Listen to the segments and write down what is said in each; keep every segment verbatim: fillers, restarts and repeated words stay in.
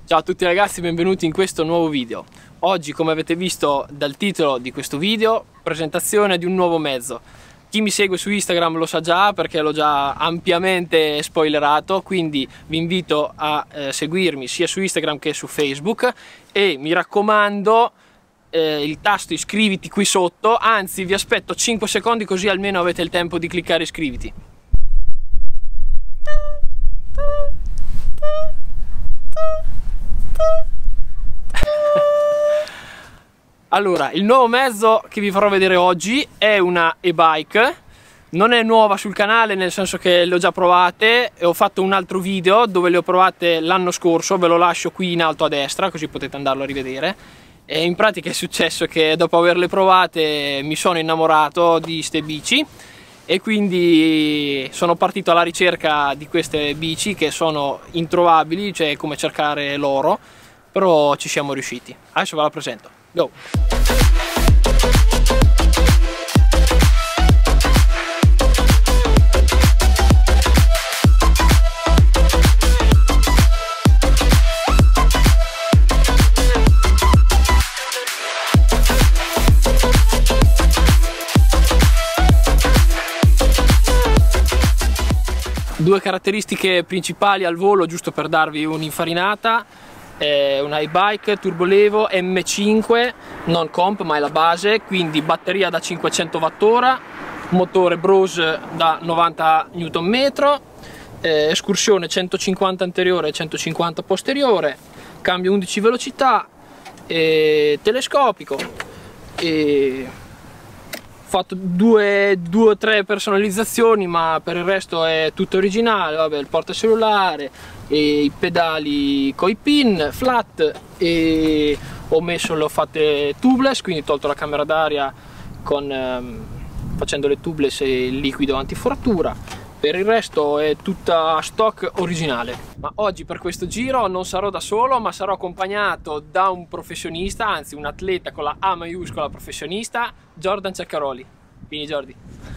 Ciao a tutti ragazzi, benvenuti in questo nuovo video. Oggi, come avete visto dal titolo di questo video, presentazione di un nuovo mezzo. Chi mi segue su Instagram lo sa già perché l'ho già ampiamente spoilerato, quindi vi invito a eh, seguirmi sia su Instagram che su Facebook e mi raccomando eh, il tasto iscriviti qui sotto, anzi vi aspetto cinque secondi così almeno avete il tempo di cliccare iscriviti. Allora, il nuovo mezzo che vi farò vedere oggi è una e-bike. Non è nuova sul canale, nel senso che le ho già provate e ho fatto un altro video dove le ho provate l'anno scorso, ve lo lascio qui in alto a destra così potete andarlo a rivedere. E in pratica è successo che dopo averle provate mi sono innamorato di ste bici e quindi sono partito alla ricerca di queste bici che sono introvabili, cioè come cercare l'oro, però ci siamo riusciti. Adesso ve la presento. Go! Due caratteristiche principali al volo, giusto per darvi un'infarinata. È una e-bike Turbo Levo M cinque, non comp ma è la base, quindi batteria da cinquecento watt ora, motore Brose da novanta newton metro, eh, escursione centocinquanta anteriore e centocinquanta posteriore, cambio undici velocità, eh, telescopico. E ho fatto due o tre personalizzazioni, ma per il resto è tutto originale. Vabbè, il portacelulare, e i pedali coi pin flat, e ho messo, le ho fatte tubeless, quindi ho tolto la camera d'aria con ehm, facendo le tubeless e il liquido antifrattura. Per il resto è tutta stock originale. Ma oggi per questo giro non sarò da solo, ma sarò accompagnato da un professionista, anzi un atleta con la A maiuscola, professionista, Jordan Ceccaroli. Vieni Jordi.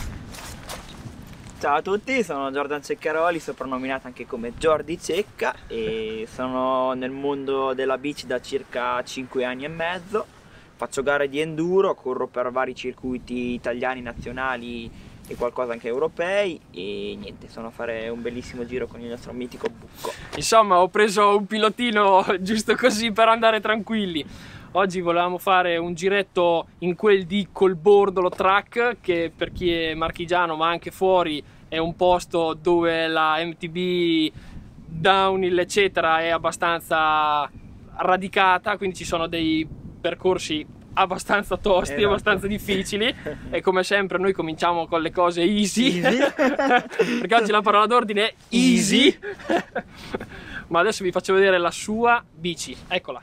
Ciao a tutti, sono Jordan Ceccaroli, soprannominato anche come Jordi Cecca, e sono nel mondo della bici da circa cinque anni e mezzo. Faccio gare di enduro, corro per vari circuiti italiani, nazionali e qualcosa anche europei, e niente, sono a fare un bellissimo giro con il nostro mitico Bucco. Insomma, ho preso un pilotino giusto così per andare tranquilli. Oggi volevamo fare un giretto in quel di Colbordolo Track, che per chi è marchigiano ma anche fuori è un posto dove la M T B, downhill eccetera è abbastanza radicata, quindi ci sono dei percorsi abbastanza tosti, esatto, abbastanza difficili, e come sempre noi cominciamo con le cose easy, easy. Perché oggi la parola d'ordine è easy, easy. Ma adesso vi faccio vedere la sua bici, eccola.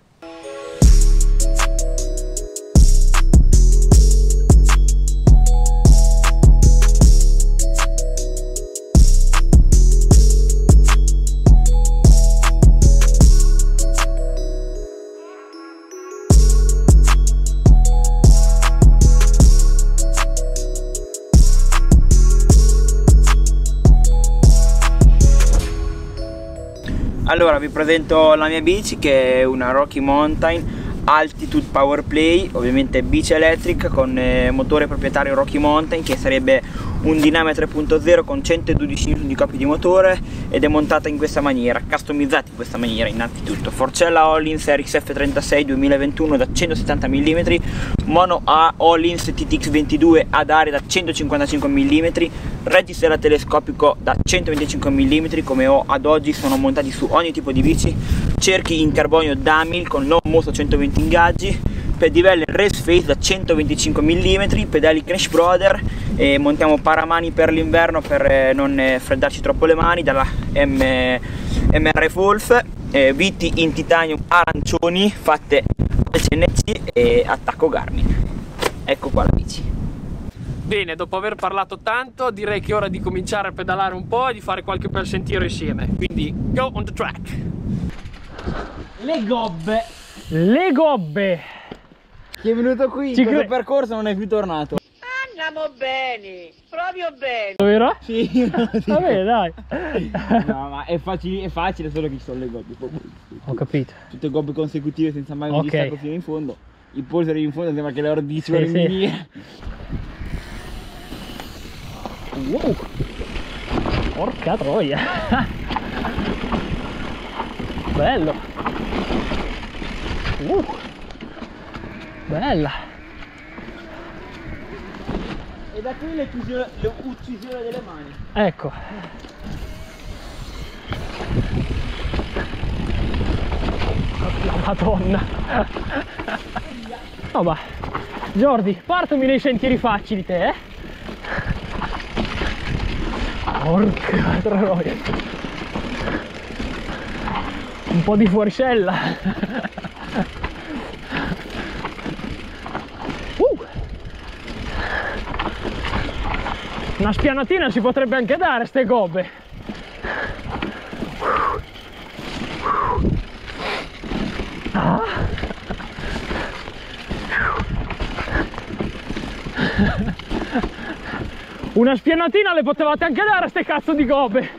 Allora vi presento la mia bici, che è una Rocky Mountain Altitude Power Play, ovviamente bici elettrica con eh, motore proprietario Rocky Mountain, che sarebbe un Dynamo tre punto zero con centododici newton di coppia di motore, ed è montata in questa maniera, customizzata in questa maniera. Innanzitutto forcella Öhlins R X F trentasei duemilaventuno da centosettanta millimetri, mono A Öhlins T T X ventidue ad aria da centocinquantacinque millimetri, reggiseno telescopico da centoventicinque millimetri, come ho ad oggi sono montati su ogni tipo di bici, cerchi in carbonio Damil con low mosto centoventi ingaggi, pedivelle Race Face da centoventicinque millimetri, pedali Crash Brother, e montiamo paramani per l'inverno per non freddarci troppo le mani dalla M R Wolf, eh, viti in titanio arancioni fatte al C N C e attacco Garmin. Ecco qua la bici. Bene, dopo aver parlato tanto direi che è ora di cominciare a pedalare un po' e di fare qualche bel sentiero insieme, quindi go on the track. Le gobbe, le gobbe. Chi è venuto qui in questo percorso non è più tornato. stiamo bene, proprio bene. Vero? Sì. Vabbè, dai. No, ma è facile, è facile solo che ci sono le gobbie. Ho capito. Tutte gobbie consecutive senza mai un Ok. distacco fino in fondo. Il polso in fondo sembra che le ordissime Sì, sì. rimini. Wow. Porca troia. Bello. Uh. Bella. E da qui l'uccisione delle mani. Ecco. Madonna. No, ma Jordi, partami nei sentieri facili te, eh? Porca troia. Un po' di fuoricella. Uh. Una spianatina si potrebbe anche dare ste gobbe. Ah. Una spianatina le potevate anche dare a ste cazzo di gobbe.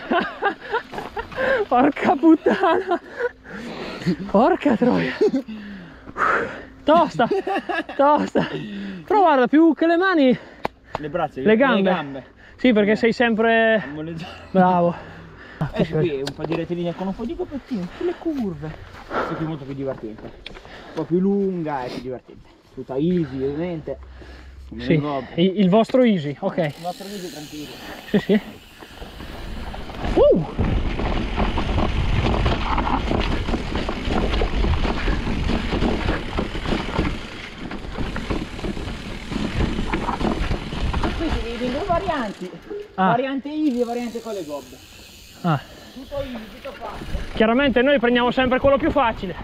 Porca puttana. Porca troia. Tosta, tosta. Però guarda, più che le mani, Le braccia, le gambe. Le gambe. Sì, perché sei sempre bravo. Eh, qui un po' di rettilinea con un po' di gobbettini, sulle curve. È più molto più divertente. Un po' più lunga e più divertente. Tutta easy, ovviamente. Sì, il, il vostro easy, ok. Il nostro easy tranquillo. Sì, sì. Uh! Qui si divide in due varianti. Ah. Variante easy e variante con le gobbe. Ah. Tutto easy, tutto facile. Chiaramente noi prendiamo sempre quello più facile.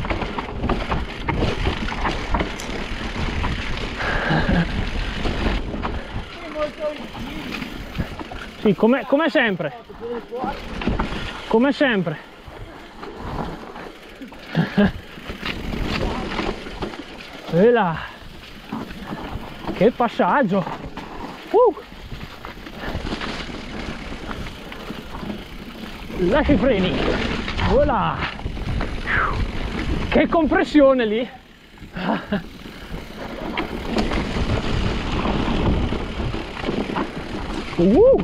Sì, come, come sempre. Come sempre. E là. Che passaggio. Uh. Lascia i freni. Voilà. Che compressione lì. Uh.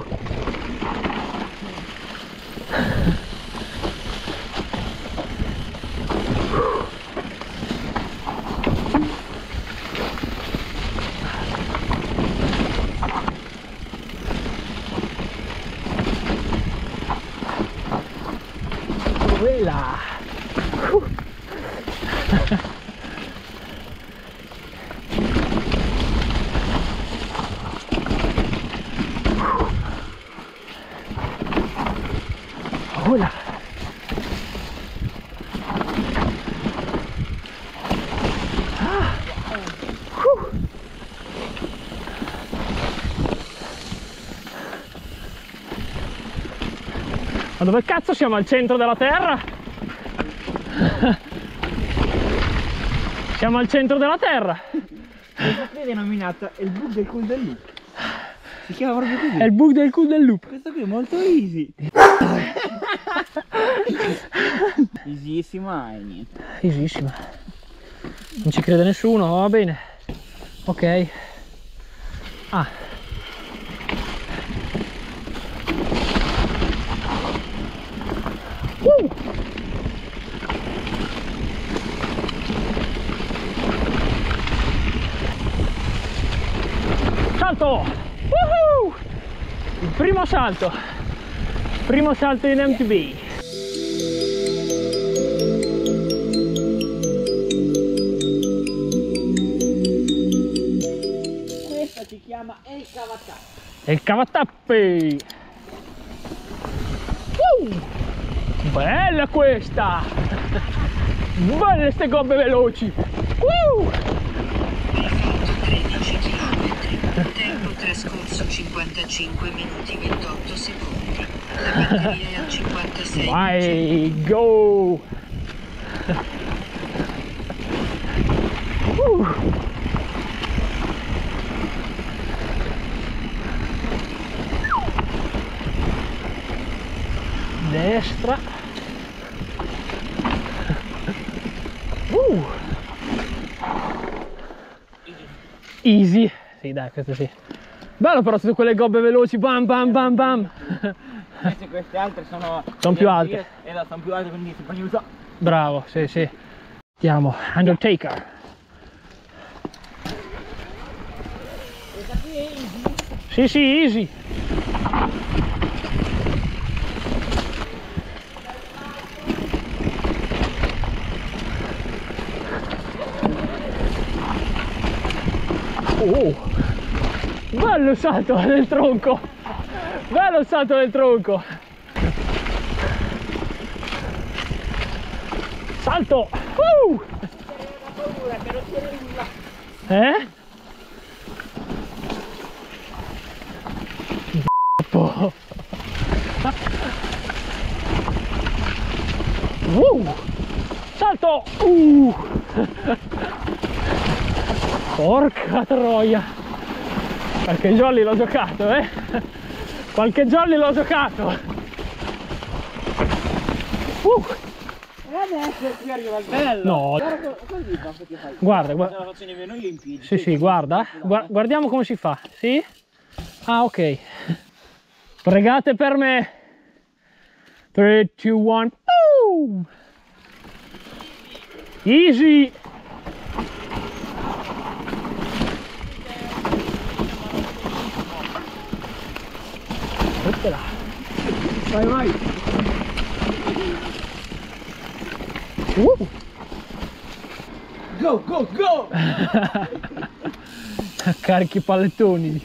Voilà. Uh. Voilà. Ah. Uh. Ma dove cazzo siamo? Al centro della terra? Siamo al centro della terra. Questa qui è denominata il bug del cool del loop. Si chiama proprio così. È il bug del cool del loop. Questo qui è molto easy. Easissima e niente. Easissima. Non ci crede nessuno, va bene. Ok. Ah. Uh. Salto! Woohoo! Il primo salto. Primo salto in M T B. Questa si chiama El Cavatappi. E il cavatappi. Uh, bella questa. Belle ste gobbe veloci. Uh. tredici chilometri, tempo trascorso cinquantacinque minuti ventotto secondi, la batteria è al cinquantasei. Vai, go. Uh. Easy. Sì, dai, questo sì. Bello però tutte quelle gobbe veloci, bam bam bam bam. Invece queste altre sono... Sono più alte. Esatto, sono più alte, quindi si può aiutare. Bravo, sì, sì. Andiamo, Undertaker. Sì, sì, easy. Oh, bello il salto del tronco, bello il salto del tronco. Salto. Uh! Eh? Uh! Salto. Uh! Porca troia, qualche jolly l'ho giocato, eh? Qualche jolly l'ho giocato. Uh. E adesso qui arriva il bello. No. Guarda, guarda. La faccio nei meno limpidi. Sì, sì, guarda. Gua guardiamo come si fa. Sì? Ah, ok. Pregate per me. tre, due, uno. Boom! Easy. Oppela. Vai, vai. Uh. Go, go, go! Carichi pallettoni.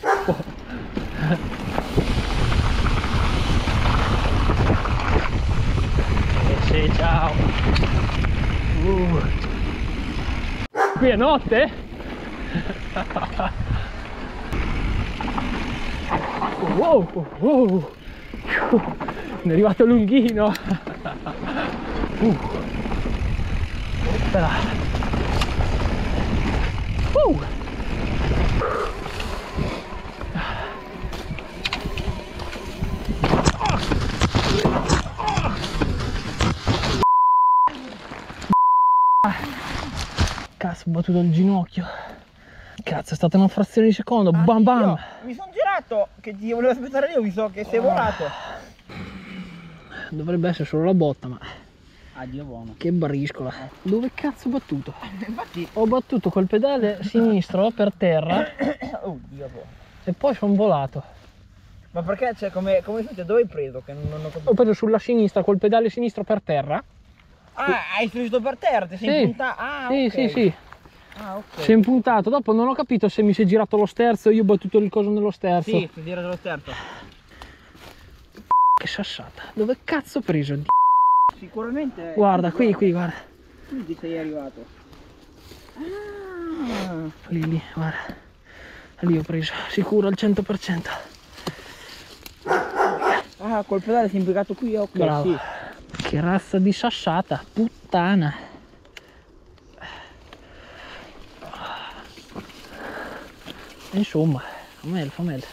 Eh sì, ciao. Uh. Qui è notte? Wow, wow. Mi è arrivato lunghino. Uh. Aspetta. Uh. Cazzo, ho battuto il ginocchio. Cazzo, è stata una frazione di secondo. Ah, bam bam. io mi sono girato che ti volevo aspettare io, visto che sei Oh. volato. Dovrebbe essere solo la botta, ma Addio buono. che briscola. Dove cazzo ho battuto? Infatti. Ho battuto col pedale sinistro per terra Oh Dio buono. e poi sono volato. Ma perché, cioè, come, come senti, dove hai preso? Che non, non ho capito. Ho preso sulla sinistra col pedale sinistro per terra. Ah, hai subito per terra, ti sei Sì. impuntato. Ah, Sì, ok. sì, sì. Ah, ok. Si è impuntato. Dopo non ho capito se mi si è girato lo sterzo e io ho battuto il coso nello sterzo. Sì, ti tira dello sterzo. Che sassata. Dove cazzo ho preso? Sicuramente. Guarda, qui, qui, guarda. Qui ti sei arrivato. Ah. Lì, lì, guarda. Lì ho preso. Sicuro al cento per cento. Ah, col pedale si è impiegato qui, ok. Bravo. Sì. Che razza di sassata. Puttana. Insomma, fa meglio, fa meglio.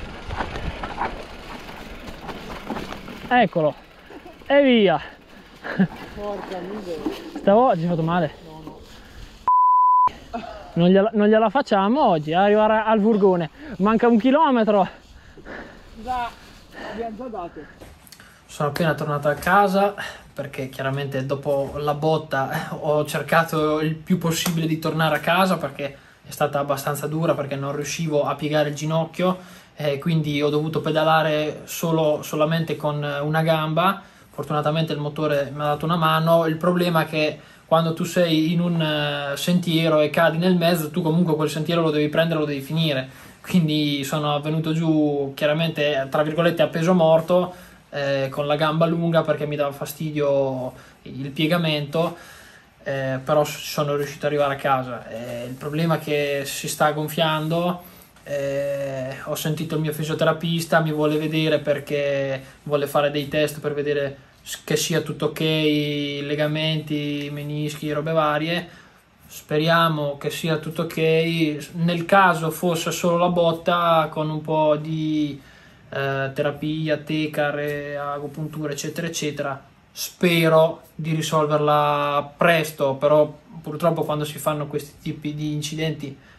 Eccolo. E via. Porca miseria. Stavolta ci hai fatto male? No, no. Non gliela, non gliela facciamo oggi, a arrivare al furgone. Manca un chilometro. Già, abbiamo già dato. Sono appena tornato a casa perché chiaramente dopo la botta ho cercato il più possibile di tornare a casa perché è stata abbastanza dura, perché non riuscivo a piegare il ginocchio e quindi ho dovuto pedalare solo, solamente con una gamba. Fortunatamente il motore mi ha dato una mano. Il problema è che quando tu sei in un sentiero e cadi nel mezzo, tu comunque quel sentiero lo devi prendere, lo devi finire. Quindi sono venuto giù chiaramente tra virgolette a peso morto, eh, con la gamba lunga perché mi dava fastidio il piegamento, eh, però sono riuscito ad arrivare a casa. Eh, il problema è che si sta gonfiando. Eh, ho sentito il mio fisioterapista, mi vuole vedere perché vuole fare dei test per vedere che sia tutto ok, legamenti, menischi, robe varie. Speriamo che sia tutto ok. Nel caso fosse solo la botta, con un po' di eh, terapia, tecar, agopuntura eccetera eccetera, spero di risolverla presto, però purtroppo quando si fanno questi tipi di incidenti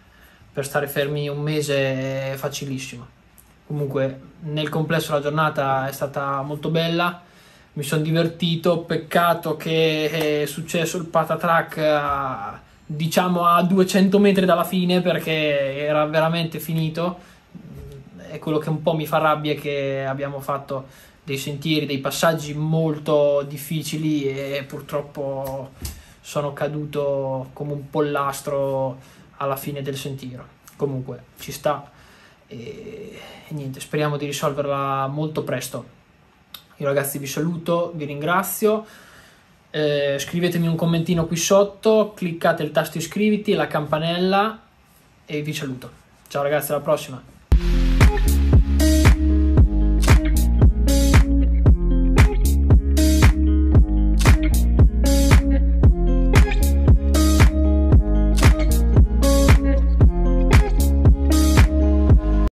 per stare fermi un mese è facilissimo. Comunque nel complesso la giornata è stata molto bella, mi sono divertito, peccato che è successo il patatrack a, diciamo a duecento metri dalla fine, perché era veramente finito. E quello che un po' mi fa rabbia è che abbiamo fatto dei sentieri, dei passaggi molto difficili e purtroppo sono caduto come un pollastro alla fine del sentiero. Comunque ci sta e, e niente, speriamo di risolverla molto presto. Io ragazzi vi saluto, vi ringrazio, eh, scrivetemi un commentino qui sotto, cliccate il tasto iscriviti e la campanella e vi saluto. Ciao ragazzi, alla prossima!